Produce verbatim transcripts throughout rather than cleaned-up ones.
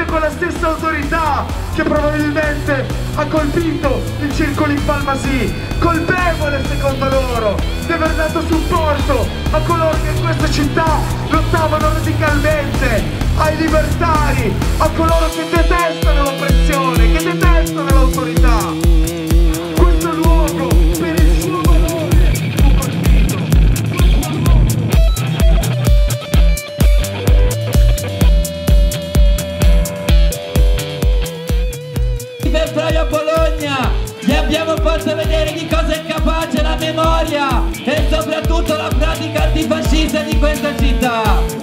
quella stessa autorità che probabilmente ha colpito il circolo in Palmasì, colpevole secondo loro di aver dato supporto a coloro che in questa città lottavano radicalmente, ai libertari, a coloro che detestano l'oppressione, che detestano l'autorità. Questo luogo per il suo valore fu colpito. Per Flavio Bologna gli abbiamo fatto vedere di cosa è capace la memoria e soprattutto la pratica antifascista di questa città.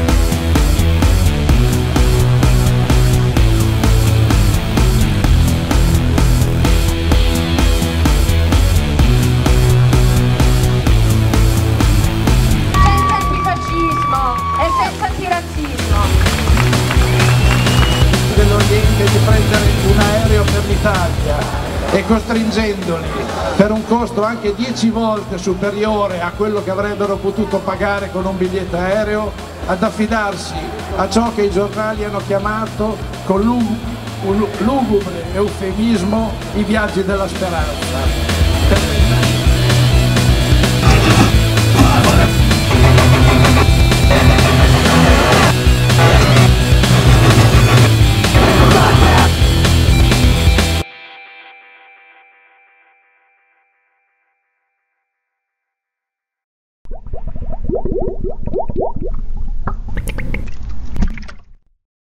Senza antifascismo e senza antirazzismo. Dell'Oriente di prendere un aereo per l'Italia e costringendoli per un costo anche dieci volte superiore a quello che avrebbero potuto pagare con un biglietto aereo ad affidarsi a ciò che i giornali hanno chiamato con un lugubre eufemismo i viaggi della speranza.